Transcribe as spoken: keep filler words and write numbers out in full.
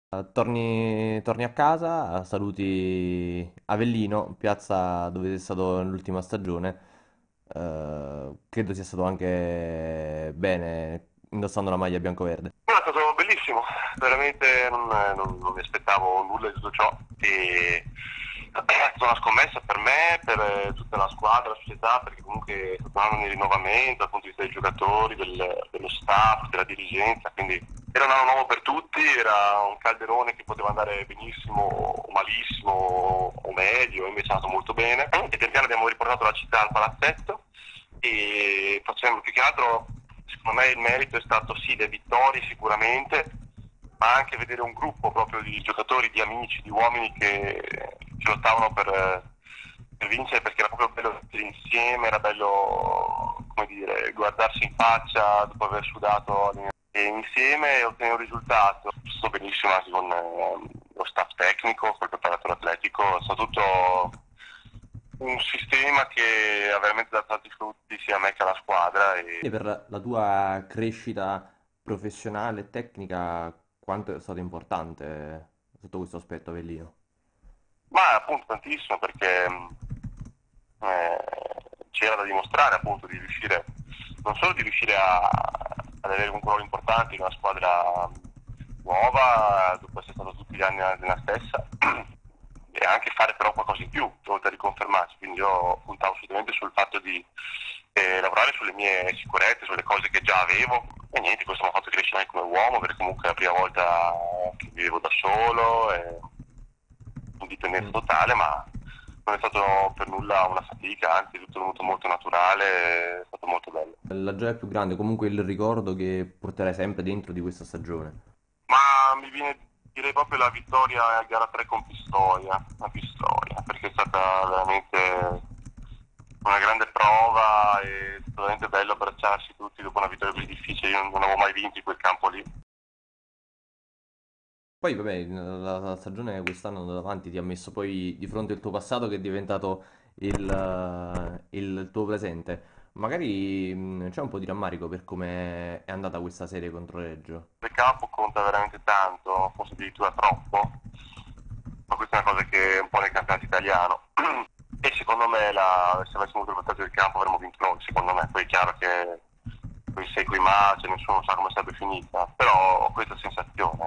Eh, Torni, torni a casa, saluti Avellino, piazza dove sei stato nell'ultima stagione. Eh, credo sia stato anche bene indossando la maglia bianco-verde. No, è stato bellissimo, veramente non, non- non mi aspettavo nulla di tutto ciò e è stata una scommessa per me, per eh, tutta la squadra, la società, perché comunque è stato un anno di rinnovamento dal punto di vista dei giocatori, del- dello staff, della dirigenza, quindi era un anno nuovo per tutti, era un calderone che poteva andare benissimo o malissimo o meglio, invece è andato molto bene e pian piano abbiamo riportato la città al palazzetto e facciamo più che altro, secondo me il merito è stato sì le vittorie sicuramente, ma anche vedere un gruppo proprio di giocatori, di amici, di uomini che, che lottavano per, per vincere, perché era proprio bello essere insieme, era bello, come dire, guardarsi in faccia dopo aver sudato e insieme ottenere un risultato. Sto benissimo anche con eh, lo staff tecnico, col preparatore atletico, è stato tutto un sistema che ha veramente dato tanti frutti sia a me che alla squadra. E E per la tua crescita professionale e tecnica, quanto è stato importante sotto questo aspetto, Avellino? ma appunto tantissimo perché mh, eh, c'era da dimostrare appunto di riuscire, non solo di riuscire a, ad avere un ruolo importante in una squadra nuova, dopo essere stato tutti gli anni nella stessa, e anche fare però qualcosa in più, oltre a riconfermarsi. Quindi io puntavo assolutamente sul fatto di eh, lavorare sulle mie sicurezze, sulle cose che già avevo, e niente, questo mi ha fatto crescere anche come uomo, perché comunque è la prima volta che vivevo da solo, e indipendenza Mm. totale, ma non è stato per nulla una fatica, anzi è tutto venuto molto naturale, è stato molto bello. La gioia più grande, comunque il ricordo che porterai sempre dentro di questa stagione. Ma mi viene direi proprio la vittoria a gara tre con Pistoia, a Pistoia, perché è stata veramente una grande prova e è stato veramente bello abbracciarsi tutti dopo una vittoria così difficile. Io non avevo mai vinto in quel campo lì. Poi, vabbè, la, la stagione quest'anno andata avanti ti ha messo poi di fronte il tuo passato che è diventato il, eh, il tuo presente. Magari mh, c'è un po' di rammarico per come è andata questa serie contro Reggio. Il campo conta veramente tanto, forse addirittura troppo, ma questa è una cosa che è un po' nel campionato italiano. E secondo me la, se avessimo avuto il vantaggio del campo avremmo vinto noi, secondo me. Poi è chiaro che poi sei qui ma cioè, nessuno sa come sarebbe finita, però ho questa sensazione,